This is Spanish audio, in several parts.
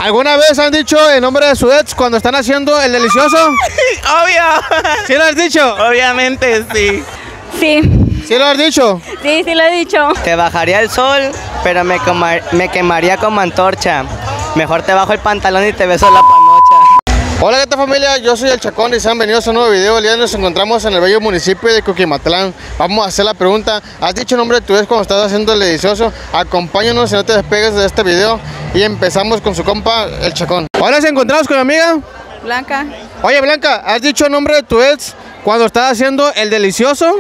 ¿Alguna vez han dicho el nombre de su ex cuando están haciendo el delicioso? Obvio. ¿Sí lo has dicho? Obviamente, sí. Sí. ¿Sí lo has dicho? Sí, sí lo he dicho. Te bajaría el sol, pero me quemaría como antorcha. Mejor te bajo el pantalón y te beso la panocha. Hola, ¿qué tal, familia? Yo soy el Chacón y sean bienvenidos a un nuevo video. El día de hoy nos encontramos en el bello municipio de Coquimatlán. Vamos a hacer la pregunta: ¿has dicho el nombre de tu ex cuando estás haciendo el delicioso? Acompáñanos y no te despegues de este video. Y empezamos con su compa, el Chacón. Ahora nos encontramos con mi amiga Blanca. Oye, Blanca, ¿has dicho el nombre de tu ex cuando estás haciendo el delicioso?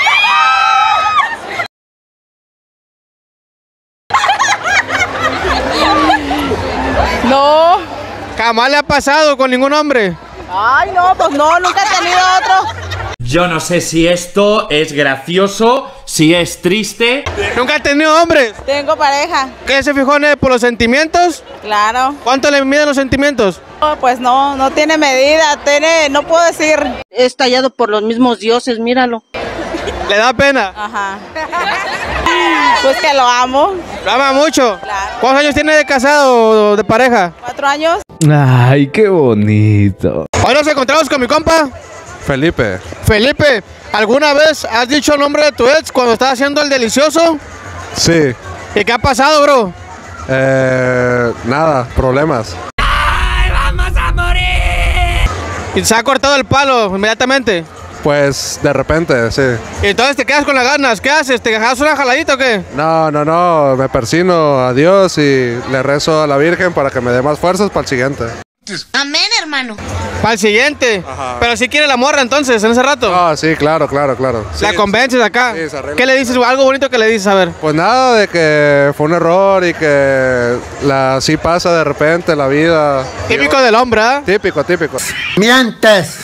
No. ¿Jamás le ha pasado con ningún hombre? Ay, no, pues no, nunca he tenido otro. Yo no sé si esto es gracioso, si es triste. ¿Nunca ha tenido hombres? Tengo pareja. ¿Qué se fijó en él? ¿Por los sentimientos? Claro. ¿Cuánto le miden los sentimientos? No, pues no tiene medida, no puedo decir. Es tallado por los mismos dioses, míralo. ¿Le da pena? Ajá. Pues que lo amo. ¿Lo ama mucho? Claro. ¿Cuántos años tiene de casado o de pareja? 4 años. Ay, qué bonito. Hoy nos encontramos con mi compa Felipe. Felipe. ¿Alguna vez has dicho el nombre de tu ex cuando estás haciendo el delicioso? Sí. ¿Y qué ha pasado, bro? Nada, problemas. Y se ha cortado el palo inmediatamente. Pues de repente, sí. Y entonces te quedas con las ganas. ¿Qué haces? ¿Te dejas una jaladita o qué? No, me persino a Dios y le rezo a la Virgen para que me dé más fuerzas para el siguiente. Amén, hermano. Para el siguiente. Ajá. Pero si quiere la morra entonces, en ese rato. Ah, sí, claro. Sí, La convences acá. sí, se arregla. ¿Qué le dices? Algo bonito que le dices, a ver. Pues nada, de que fue un error y que sí pasa de repente la vida. Típico del hombre, ¿ah? Típico. Mientes.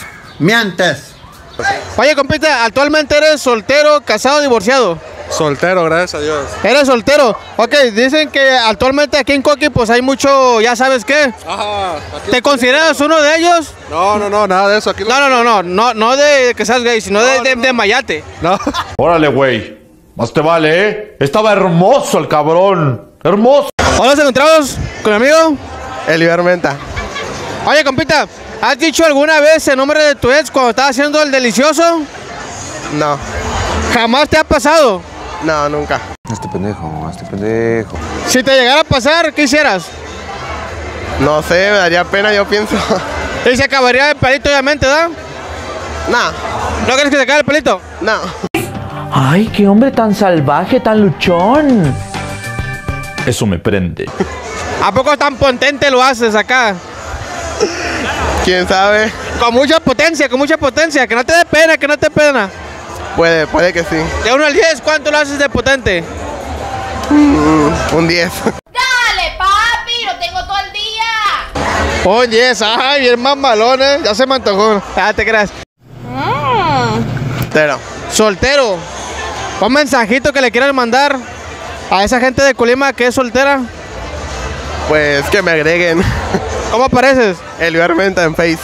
Oye, compita, ¿actualmente eres soltero, casado o divorciado? Soltero, gracias a Dios. ¿Eres soltero? Ok, dicen que actualmente aquí en Coqui pues hay mucho, ya sabes qué. Ajá. ¿Te consideras uno de ellos? No, nada de eso. Aquí No de que seas gay, sino de mayate. No. Órale, güey. Más te vale, ¿eh? Estaba hermoso el cabrón. Hermoso. Hola, nos encontramos con mi amigo Eli Armenta. Oye, compita, ¿has dicho alguna vez el nombre de tu ex cuando estás haciendo el delicioso? No, ¿Jamás te ha pasado? no, nunca. Este pendejo. Si te llegara a pasar, ¿qué hicieras? No sé, me daría pena, yo pienso. Y se acabaría el pelito, obviamente, ¿verdad? No, ¿No crees que se acabe el pelito? no. Ay, qué hombre tan salvaje, tan luchón. Eso me prende. ¿A poco tan potente lo haces acá? ¿Quién sabe? Con mucha potencia, que no te dé pena, Puede que sí. De 1 al 10, ¿cuánto lo haces de potente? Un 10. Dale, papi, lo tengo todo el día. Un 10, ay, bien mamalón, ya se me antojó. Ah, te creas. Pero. Soltero. Un mensajito que le quieras mandar a esa gente de Colima que es soltera. Pues que me agreguen. ¿Cómo apareces? Eli Armenta en Face.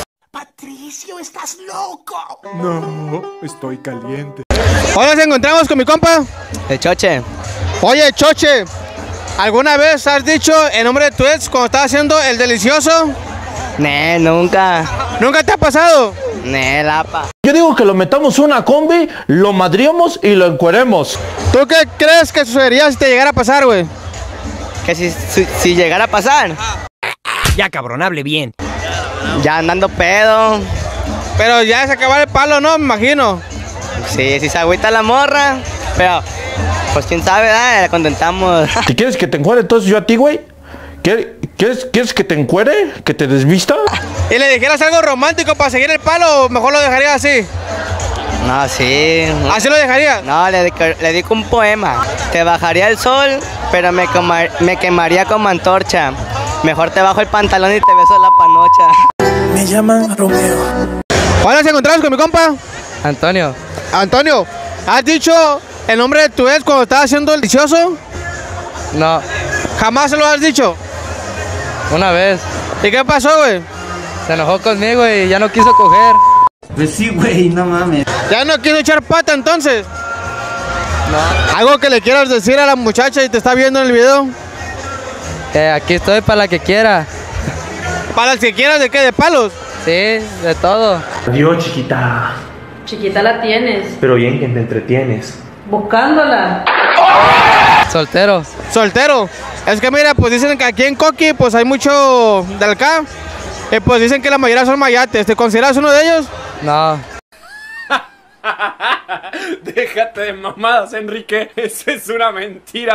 Hoy nos encontramos con mi compa. El choche. Oye, Choche, ¿alguna vez has dicho el nombre de tu ex cuando estás haciendo el delicioso? Nunca. ¿Nunca te ha pasado? Lapa. Yo digo que lo metamos una combi, lo madriamos y lo encueremos. ¿Tú qué crees que sucedería si te llegara a pasar, güey? Que si llegara a pasar, Ya, cabrón, hable bien. ya andando pedo. Pero ya se acabó el palo, ¿no? Me imagino. Sí, si se agüita la morra. Pero, pues quién sabe, ¿verdad? La contentamos. ¿Qué quieres que te encuere entonces yo a ti, güey? ¿Quieres que te encuere? ¿Que te desvista? ¿Y le dijeras algo romántico para seguir el palo o mejor lo dejarías así? No, sí. ¿Así lo dejarías? No, le dedico un poema. Te bajaría el sol, pero me quemaría como antorcha. Mejor te bajo el pantalón y te beso la panocha. Me llaman Romeo. Hoy nos encontramos con mi compa Antonio. Antonio, ¿has dicho el nombre de tu ex cuando estás haciendo el delicioso? No, ¿Jamás se lo has dicho? una vez. ¿Y qué pasó, güey? Se enojó conmigo y ya no quiso coger. Pues sí, güey, no mames. ¿Ya no quiso echar pata entonces? No. ¿Algo que le quieras decir a la muchacha y te está viendo en el video? Aquí estoy para la que quiera. ¿Para las que quieras de qué? ¿De palos? Sí, de todo. Adiós, chiquita. Chiquita la tienes. Pero bien que te entretienes. Buscándola. Soltero. Soltero. Es que mira, pues dicen que aquí en Coqui pues hay mucho de acá. Pues dicen que la mayoría son mayates. ¿Te consideras uno de ellos? No. Déjate de mamadas, Enrique. Eso es una mentira.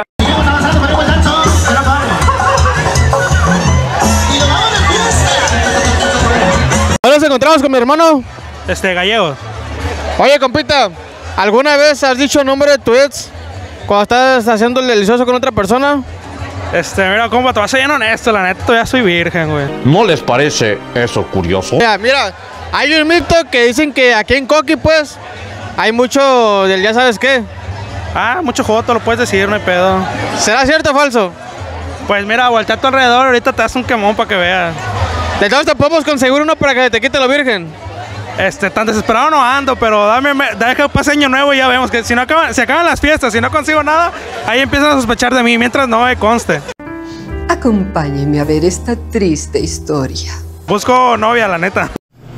Hoy nos encontramos con mi hermano. Gallego. Oye, compita, ¿alguna vez has dicho el nombre de tu ex cuando estás haciendo el delicioso con otra persona? Mira, compa, te vas a ser bien honesto, la neta, ya soy virgen, güey. ¿No les parece eso curioso? Mira, hay un mito que dicen que aquí en Coqui, pues, hay mucho del ya sabes qué. Ah, mucho joto, lo puedes decir, no hay pedo. ¿Será cierto o falso? Pues mira, voltea a tu alrededor, ahorita te das un quemón para que veas. Entonces te podemos conseguir uno para que te quite lo virgen. Tan desesperado no ando, pero deja que pase año nuevo y ya vemos que si acaban las fiestas, si no consigo nada, ahí empiezan a sospechar de mí, mientras no me conste. Acompáñeme a ver esta triste historia. Busco novia, la neta.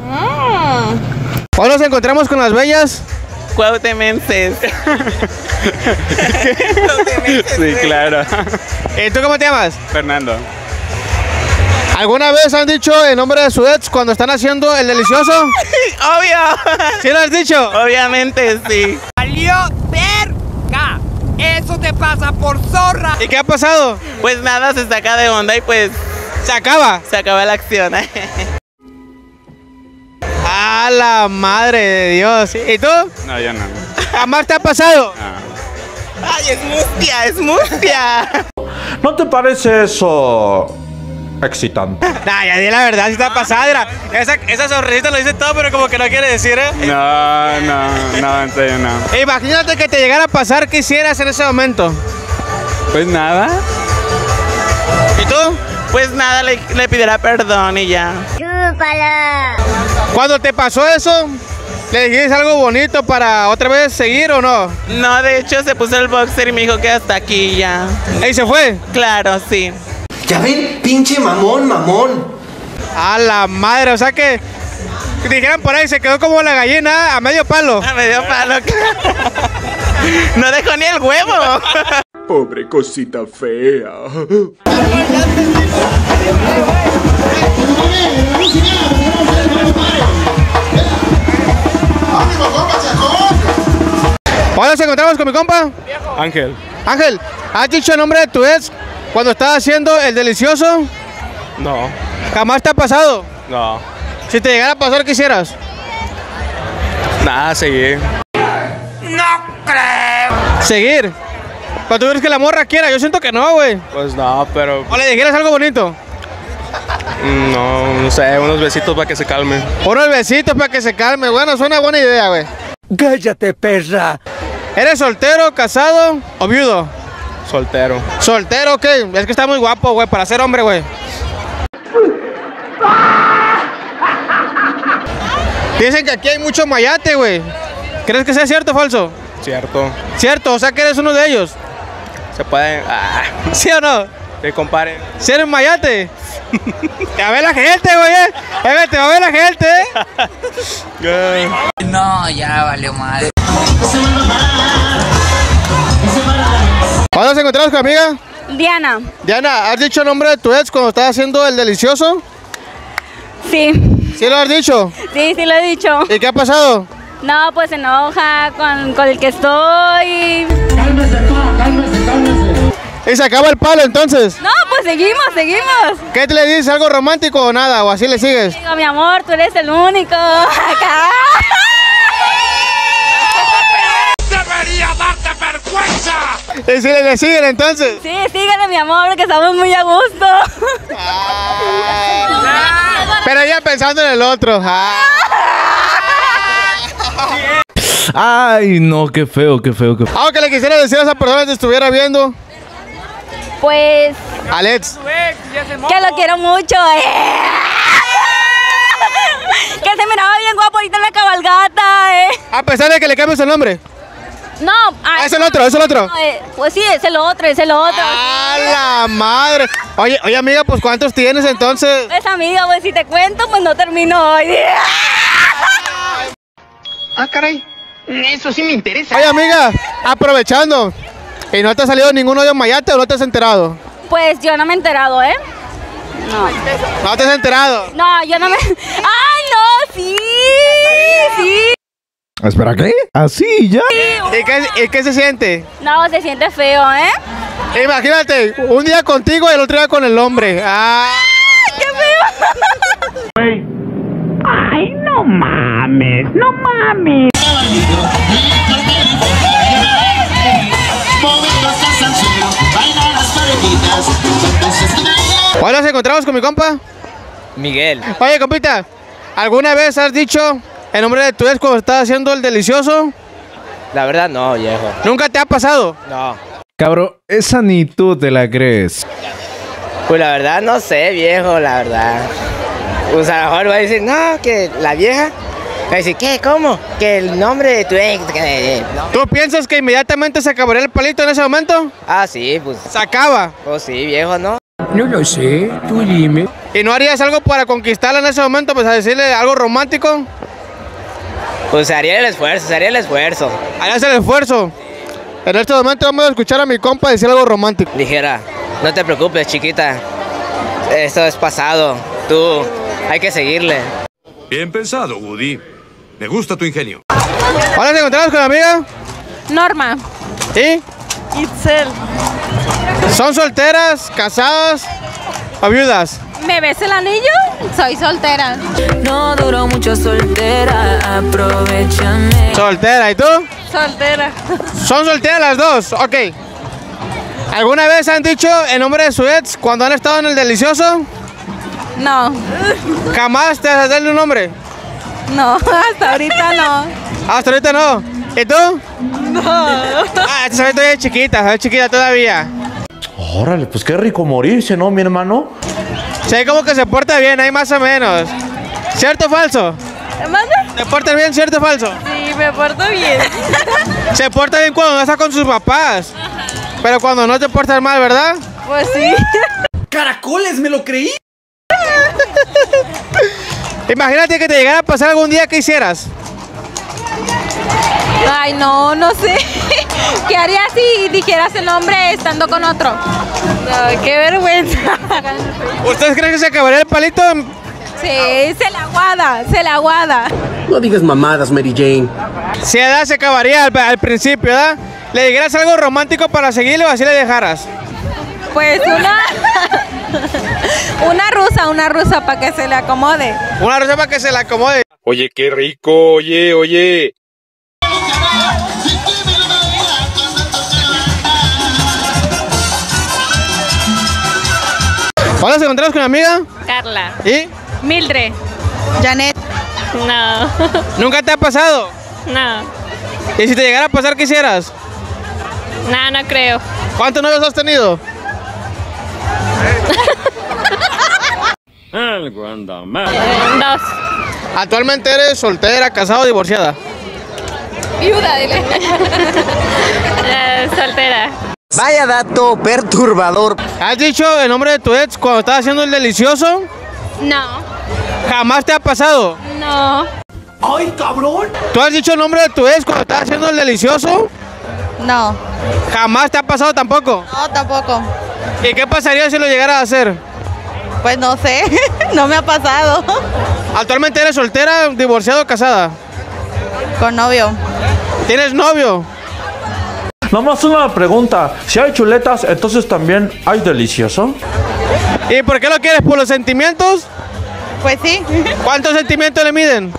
Hoy nos encontramos con las bellas Cuauhtemenses. Sí, claro. ¿Y tú cómo te llamas? Fernando. ¿Alguna vez han dicho el nombre de su ex cuando están haciendo el delicioso? Obvio. ¿Sí lo has dicho? Obviamente, sí. ¡Salió cerca! ¡Eso te pasa por zorra! ¿Y qué ha pasado? Pues nada, se saca de onda y pues ¿Se acaba? se acaba la acción. ¡A la madre de Dios! ¿Y tú? No, yo no. ¿Jamás te ha pasado? Ay, es mustia. ¿No te parece eso excitante? Nah, ya di la verdad, si te ha pasado. Esa sonrisita lo dice todo, pero como que no quiere decir, ¿eh? No, en serio no. Imagínate que te llegara a pasar, ¿qué hicieras en ese momento? Pues nada. ¿Y tú? Pues nada, le pidiera perdón y ya. Cuando te pasó eso, ¿le dijiste algo bonito para otra vez seguir o no? No, de hecho se puso el boxer y me dijo que hasta aquí ya. ¿Y se fue? Claro, sí. Ya ven, pinche mamón. A la madre, o sea que dijeran por ahí, se quedó como la gallina a medio palo. A medio palo. No dejó ni el huevo. Pobre cosita fea. Hoy nos encontramos con mi compa. Ángel. Ángel, ¿has dicho el nombre de tu ex cuando estabas haciendo el delicioso? No. ¿Jamás te ha pasado? No. Si te llegara a pasar, ¿qué hicieras? Nada, seguir. Seguir. ¿Pero tú crees que la morra quiera? Yo siento que no, güey. Pues no, pero ¿O le dijeras algo bonito? no sé, unos besitos para que se calme. Unos besitos para que se calme. Bueno, suena buena idea, güey. Cállate, perra. ¿Eres soltero, casado o viudo? Soltero. Soltero, ok. Es que está muy guapo, güey, para ser hombre, güey. Dicen que aquí hay mucho mayate, güey. ¿Crees que sea cierto o falso? Cierto. Cierto, o sea que eres uno de ellos. Se puede. ¿Sí o no? Que comparen. ¿Sí eres mayate? Te va a ver la gente, güey, te va a ver la gente, No, ya valió madre. ¿Cuándo nos encontramos con amiga? Diana. Diana, ¿has dicho el nombre de tu ex cuando estabas haciendo el delicioso? Sí. ¿Sí lo has dicho? Sí, lo he dicho. ¿Y qué ha pasado? No, pues se enoja con el que estoy. Cálmese. ¿Y se acaba el palo entonces? No, pues seguimos. ¿Qué te le dices? ¿Algo romántico o nada? ¿O así le sigues? Digo, mi amor, tú eres el único. Acá. ¡Debería darte vergüenza! ¿Y si le siguen entonces? Sí, síguele, mi amor, que estamos muy a gusto. Pero ella pensando en el otro. Ay, no, qué feo. Algo que le quisiera decir a esa persona que te estuviera viendo. Pues Alex. que lo quiero mucho. Que se miraba bien guapo ahorita en la cabalgata. A pesar de que le cambies el nombre. No. Ay, es el otro, es el otro. No, pues sí, es el otro, es el otro. ¡A la madre! Oye, amiga, pues ¿cuántos tienes entonces? Pues amiga, pues si te cuento, pues no termino hoy. Ah, caray. Eso sí me interesa. Oye, amiga, aprovechando. ¿Y no te ha salido ningún hoyo mayate o no te has enterado? Pues yo no me he enterado, ¿eh? No. ¿No te has enterado? No, yo no me... ¡Ay, no! ¡Sí! ¡Sí! Espera, ¿qué? ¿Así ya? Sí. ¿Y qué se siente? No, se siente feo, ¿eh? Imagínate, un día contigo y el otro día con el hombre. ¡Ah! ¡Qué feo! Ay, no mames, no mames. Hola, ¿nos encontramos con mi compa? Miguel. Oye, compita, ¿alguna vez has dicho el nombre de tu ex cuando estás haciendo el delicioso? La verdad no, viejo. ¿Nunca te ha pasado? No. Cabrón, esa ni tú te la crees. Pues la verdad no sé, viejo, la verdad. Pues a lo mejor va a decir, no, que la vieja. Va a decir, ¿qué? ¿Cómo? Que el nombre de tu ex. No. ¿Tú piensas que inmediatamente se acabaría el palito en ese momento? Ah, sí, pues. ¿Se acaba? Pues sí, viejo, ¿no? No lo sé, tú dime. ¿Y no harías algo para conquistarla en ese momento? Pues a decirle algo romántico. Pues haría el esfuerzo, haría el esfuerzo. Harías el esfuerzo. En este momento vamos a escuchar a mi compa decir algo romántico. Dijera, no te preocupes, chiquita. Esto es pasado. Tú, hay que seguirle. Bien pensado, Woody. Me gusta tu ingenio. Hola, ¿te encontramos con la amiga? Norma. ¿Y? Itzel. ¿Son solteras, casadas o viudas? ¿Me ves el anillo? Soy soltera. No duró mucho soltera, aprovechame. Soltera, ¿y tú? Soltera. ¿Son solteras las dos? Ok. ¿Alguna vez han dicho el nombre de su ex cuando han estado en el delicioso? No. ¿Jamás te has dado un nombre? No, hasta ahorita no. ¿Hasta ahorita no? ¿Y tú? No. Ah, esta se ve chiquita todavía. Órale, pues qué rico morirse, ¿no, mi hermano? Sí, como que se porta bien, ahí más o menos. ¿Cierto o falso? ¿Manda? ¿Se porta bien, cierto o falso? Sí, me porto bien. Se porta bien cuando no está con sus papás. Pero cuando no te portas mal, ¿verdad? Pues sí. ¡Caracoles, me lo creí! Imagínate que te llegara a pasar algún día, ¿qué hicieras? Ay, no sé. ¿Qué harías si dijeras el nombre estando con otro? No, qué vergüenza. ¿Ustedes creen que se acabaría el palito? Sí, se la aguada. No digas mamadas, Mary Jane. Si edad se acabaría al principio, ¿verdad? ¿Le dijeras algo romántico para seguirle o así le dejaras? Pues una rusa para que se le acomode. Una rusa para que se le acomode. Oye, qué rico, oye. Hola, ¿se encontramos con una amiga? Carla. ¿Y? Mildred. Janet. No. ¿Nunca te ha pasado? No. ¿Y si te llegara a pasar, qué hicieras? No creo. ¿Cuántos novios has tenido? Dos. ¿Actualmente eres soltera, casada o divorciada? Viuda, dile. Soltera. Vaya dato perturbador. ¿Has dicho el nombre de tu ex cuando estabas haciendo el delicioso? No. ¿Jamás te ha pasado? No. ¡Ay, cabrón! ¿Tú has dicho el nombre de tu ex cuando estabas haciendo el delicioso? No. ¿Jamás te ha pasado tampoco? No, tampoco. ¿Y qué pasaría si lo llegaras a hacer? Pues no sé, no me ha pasado. ¿Actualmente eres soltera, divorciada o casada? Con novio. ¿Tienes novio? Nomás una pregunta. Si hay chuletas, entonces también hay delicioso. ¿Y por qué lo quieres? ¿Por los sentimientos? Pues sí. ¿Cuántos sentimientos le miden?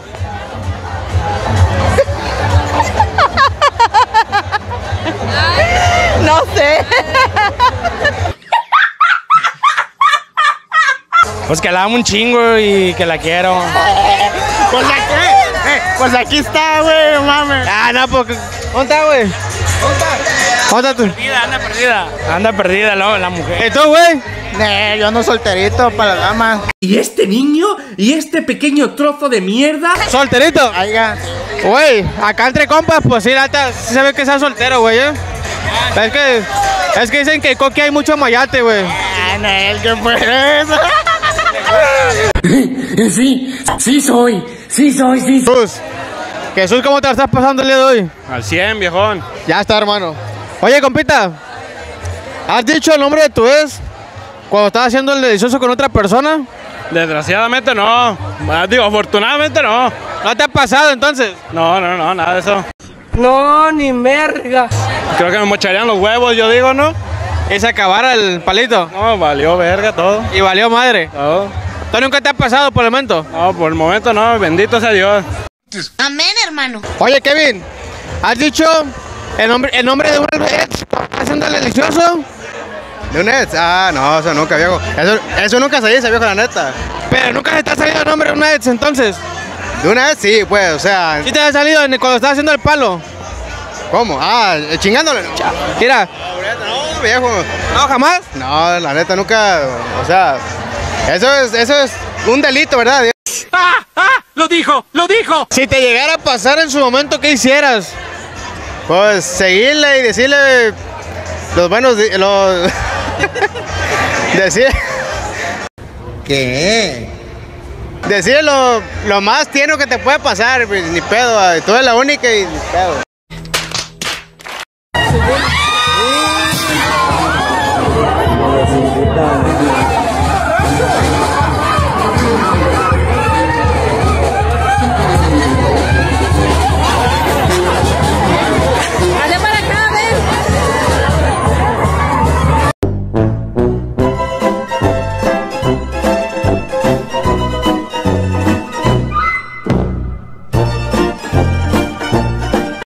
No sé. Pues que la amo un chingo y que la quiero. Pues aquí está, güey, mames. Ah, no, porque... ¿Dónde está, güey? ¿Dónde está? Anda perdida la mujer. ¿Y tú, güey? Yo ando solterito para la dama. ¿Y este niño? ¿Y este pequeño trozo de mierda? ¿Solterito? Aiga. Güey, acá entre compas, pues sí, sí se ve que sea soltero, güey, Es que dicen que Coqui hay mucho mayate, güey. ¿Qué fue eso? Sí soy. Jesús, ¿cómo te la estás pasando el día de hoy? Al 100, viejón. Ya está, hermano. Oye, compita, ¿has dicho el nombre de tu ex cuando estabas haciendo el delicioso con otra persona? Desgraciadamente no. Digo, afortunadamente no. ¿No te ha pasado entonces? No, nada de eso. No, ni merga. Creo que me mocharían los huevos, yo digo, ¿no? ¿Y se acabara el palito? No, valió verga todo. ¿Y valió madre? Todo. ¿Tú nunca te ha pasado por el momento? No, por el momento no, bendito sea Dios. Amén, hermano. Oye, Kevin, ¿has dicho el nombre de un ex haciendo el delicioso? ¿De un ex? Ah, no, eso nunca, viejo. Eso nunca se dice, viejo, la neta. Pero nunca se te ha salido el nombre de un ex, entonces. ¿De una ex? Sí, pues, o sea... ¿Sí te ha salido cuando estabas haciendo el palo? ¿Cómo? Ah, chingándole. Mira. No, viejo. ¿No, jamás? No, la neta nunca, o sea... Eso es un delito, ¿verdad? ¡Lo dijo! Si te llegara a pasar en su momento, ¿qué hicieras? Pues seguirle y decirle los buenos... decir... ¿Qué? Decirle lo más tierno que te puede pasar, pues, ni pedo. Tú eres la única y ni pedo. Necesita